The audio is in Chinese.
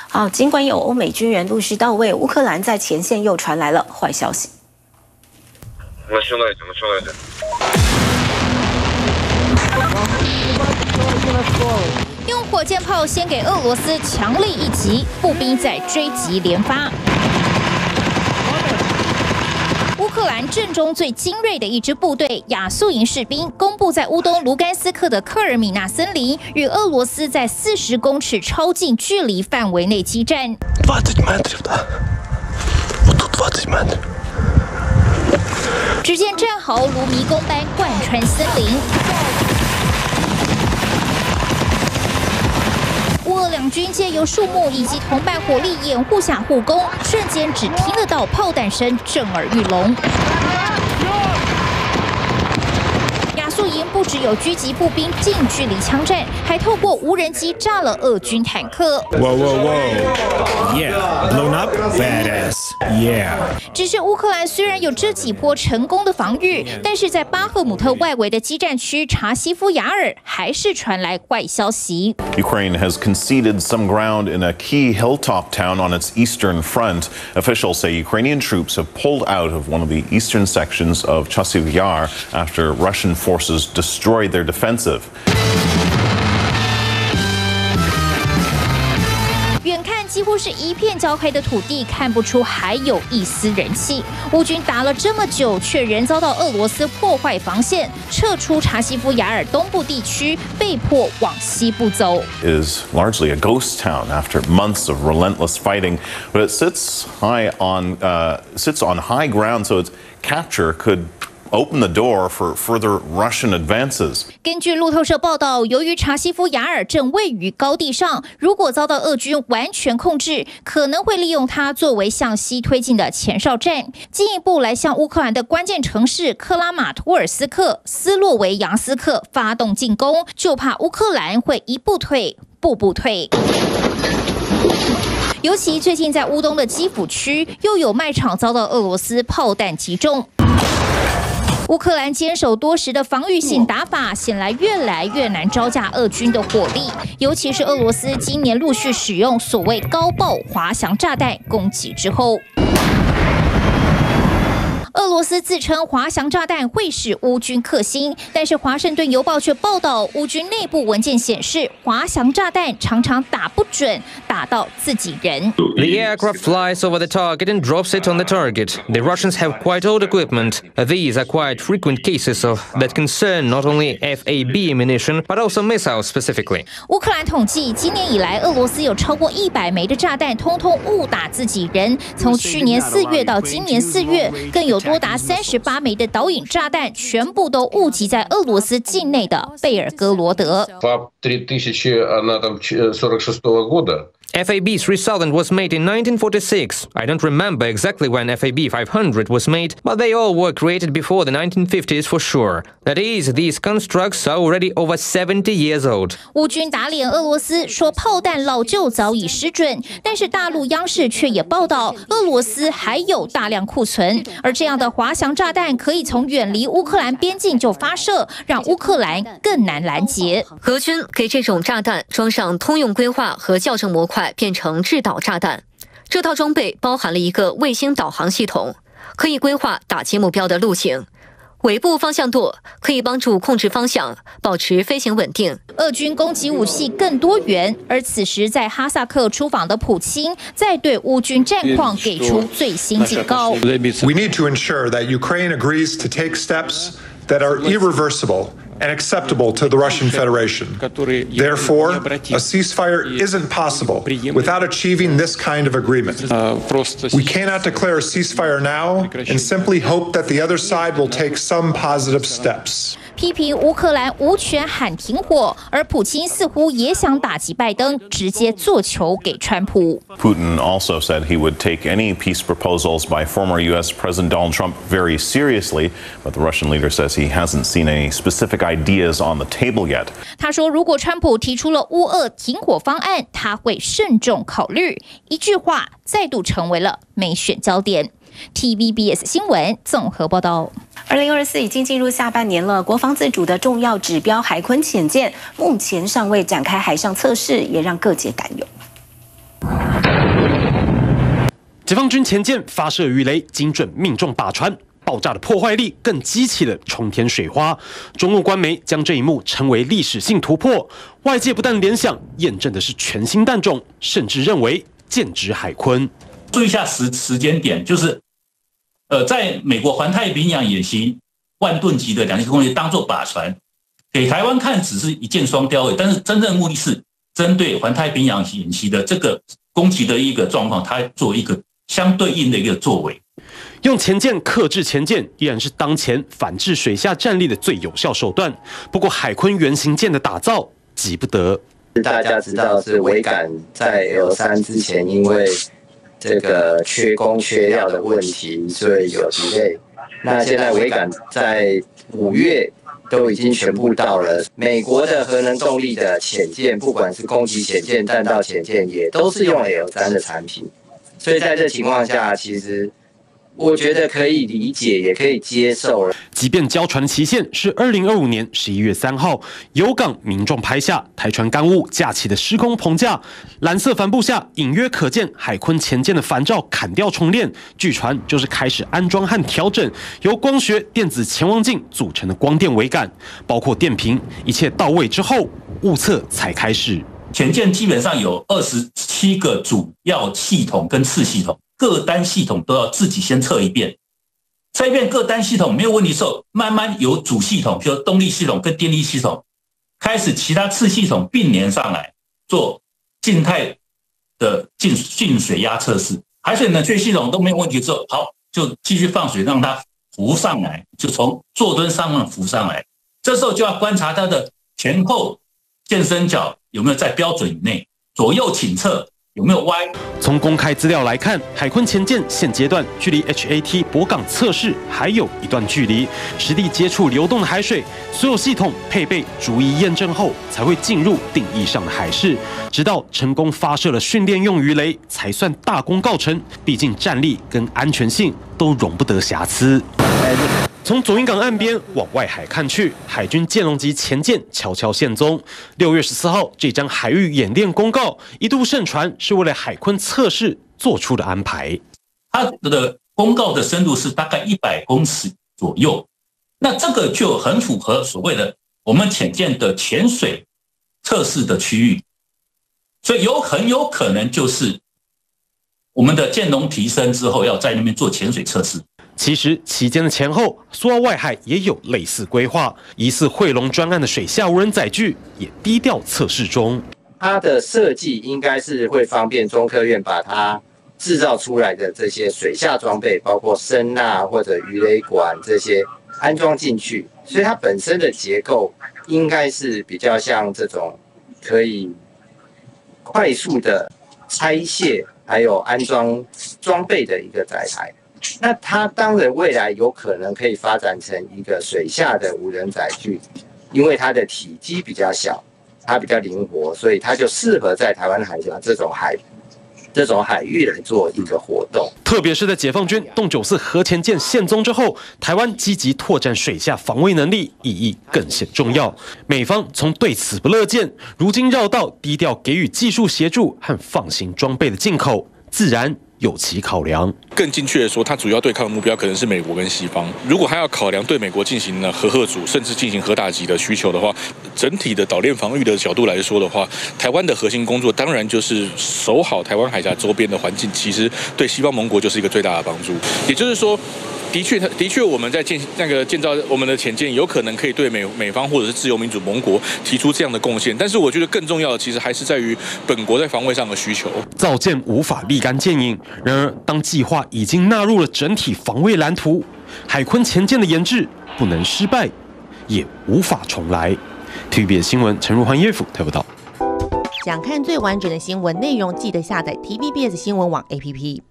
好，尽管有欧美军人陆续到位，乌克兰在前线又传来了坏消息。 用火箭炮先给俄罗斯强力一击，步兵在追击连发。乌克兰阵中最精锐的一支部队亚速营士兵，公布在乌东卢甘斯克的科尔米纳森林，与俄罗斯在40公尺超近距离范围内激战。只见战壕如迷宫般贯穿森林。乌俄两军借由树木以及同伴火力掩护下互攻，瞬间只听得到炮弹声震耳欲聋。亚速营不只有狙击步兵近距离枪战，还透过无人机炸了俄军坦克。 Yeah, blown up, badass. Yeah. 只是乌克兰虽然有这几波成功的防御，但是在巴赫姆特外围的激战区查西夫雅尔，还是传来坏消息。 Ukraine has conceded some ground in a key hilltop town on its eastern front. Officials say Ukrainian troops have pulled out of one of the eastern sections of Chasiv Yar after Russian forces destroyed their defensive. 远看几乎是一片焦黑的土地，看不出还有一丝人气。乌军打了这么久，却仍遭到俄罗斯破坏防线，撤出查西夫雅尔东部地区，被迫往西部走。 Is largely a ghost town after months of relentless fighting, but it sits on high ground, so its capture could open the door for further Russian advances. 根据路透社报道，由于查西夫雅尔正位于高地上，如果遭到俄军完全控制，可能会利用它作为向西推进的前哨站，进一步来向乌克兰的关键城市克拉马托尔斯克、斯洛维扬斯克发动进攻，就怕乌克兰会一步退，步步退。尤其最近在乌东的基辅区，又有卖场遭到俄罗斯炮弹击中。乌克兰坚守多时的防御性打法，显然越来越难招架俄军的火力，尤其是俄罗斯今年陆续使用所谓高爆滑翔炸弹攻击之后。俄罗斯自称滑翔炸弹会使乌军克星，但是华盛顿邮报却报道，乌军内部文件显示，滑翔炸弹常常打不准，打到自己人。 The aircraft flies over the target and drops it on the target. The Russians have quite old equipment. These are quite frequent cases that concern not only FAB ammunition, but also missiles specifically. 乌克兰统计，今年以来，俄罗斯有超过100枚的炸弹通通误打自己人。从去年4月到今年4月，更有多达38枚的导引炸弹，全部都误击在俄罗斯境内的贝尔哥罗德。 FAB 3000 was made in 1946. I don't remember exactly when FAB 500 was made, but they all were created before the 1950s for sure. That is, these constructs are already over 70 years old. 乌军打脸俄罗斯，说炮弹老旧早已失准，但是大陆央视却也报道，俄罗斯还有大量库存，而这样的滑翔炸弹可以从远离乌克兰边境就发射，让乌克兰更难拦截。 俄军给这种炸弹装上通用规划和校正模块，变成制导炸弹。这套装备包含了一个卫星导航系统，可以规划打击目标的路径。尾部方向舵可以帮助控制方向，保持飞行稳定。 俄军攻击武器更多元，而此时在哈萨克出访的普京，在对乌军战况给出最新警告。 We need to ensure that Ukraine agrees to take steps that are irreversible and acceptable to the Russian Federation. Therefore, a ceasefire isn't possible without achieving this kind of agreement. We cannot declare a ceasefire now and simply hope that the other side will take some positive steps. 批评乌克兰无权喊停火，而普京似乎也想打击拜登，直接做球给川普。 Putin also said he would take any peace proposals by former U.S. President Donald Trump very seriously, but the Russian leader says he hasn't seen any specific ideas on the table yet. 他说，如果川普提出了乌俄停火方案，他会慎重考虑。一句话，再度成为了美选焦点。TVBS 新闻综合报道。 2024已经进入下半年了，国防自主的重要指标海鲲潜舰目前尚未展开海上测试，也让各界担忧。 解放军前舰发射鱼雷，精准命中靶船。 爆炸的破坏力更激起了冲天水花，中共官媒将这一幕称为历史性突破。外界不但联想验证的是全新弹种，甚至认为剑指海鲲。 注意一下时间点，就是在美国环太平洋演习万吨级的2栖攻击当作靶船，给台湾看只是一箭双雕而已，但是真正目的是针对环太平洋演习的这个攻击的一个状况，它做一个相对应的一个作为。 用前舰克制前舰，依然是当前反制水下战力的最有效手段。不过，海鲲原型舰的打造急不得。 大家知道是桅杆在 L3之前，因为这个缺工缺料的问题，所以有 delay。那现在桅杆在5月都已经全部到了。美国的核能动力的潜舰，不管是攻击潜舰、弹道潜舰，也都是用 L3的产品。所以在这情况下，其实 我觉得可以理解，也可以接受了。 即便交船的期限是2025年11月3号，有港民众拍下台船干雾架起的施工棚架，蓝色帆布下隐约可见海鲲前舰的帆罩砍掉重练，据传就是开始安装和调整由光学电子潜望镜组成的光电桅杆，包括电瓶，一切到位之后，物测才开始。 前舰基本上有27个主要系统跟次系统。 各单系统都要自己先测一遍，测一遍各单系统没有问题之后，慢慢由主系统，比如动力系统跟电力系统，开始其他次系统并联上来做静态的进水压测试。海水冷却系统都没有问题之后，好，就继续放水让它浮上来，就从坐墩上面浮上来。这时候就要观察它的前后舰身角有没有在标准以内，左右倾侧 有没有歪？ 从公开资料来看，海鲲前舰现阶段距离 HAT 泊港测试还有一段距离，实地接触流动的海水，所有系统配备逐一验证后，才会进入定义上的海试。直到成功发射了训练用鱼雷，才算大功告成。毕竟战力跟安全性都容不得瑕疵。 从左营港岸边往外海看去，海军舰龙级前舰悄悄现踪。6月14号，这张海域演练公告一度盛传是为了海鲲测试做出的安排。 它的公告的深度是大概100公尺左右，那这个就很符合所谓的我们潜舰的潜水测试的区域，所以很有可能就是我们的舰龙提升之后要在那边做潜水测试。 其实期间的前后，苏澳外海也有类似规划，疑似汇龙专案的水下无人载具也低调测试中。 它的设计应该是会方便中科院把它制造出来的这些水下装备，包括声呐或者鱼雷管这些安装进去，所以它本身的结构应该是比较像这种可以快速的拆卸还有安装装备的一个载台。 那它当然未来有可能可以发展成一个水下的无人载具，因为它的体积比较小，它比较灵活，所以它就适合在台湾海峡这种海域来做一个活动。 特别是在解放军动94核潜舰现踪之后，台湾积极拓展水下防卫能力意义更显重要。美方从对此不乐见，如今绕道低调给予技术协助和放行装备的进口，自然 有其考量。 更精确的说，它主要对抗的目标可能是美国跟西方。如果还要考量对美国进行了核阻，甚至进行核打击的需求的话，整体的岛链防御的角度来说的话，台湾的核心工作当然就是守好台湾海峡周边的环境，其实对西方盟国就是一个最大的帮助。也就是说， 的确，我们在建造我们的潜舰，有可能可以对美方或者是自由民主盟国提出这样的贡献。但是，我觉得更重要的，其实还是在于本国在防卫上的需求。 造舰无法立竿见影，然而当计划已经纳入了整体防卫蓝图，海鲲前舰的研制不能失败，也无法重来。TVBS 新闻陈如焕叶府台报道。 想看最完整的新闻内容，记得下载TVBS 新闻网 APP。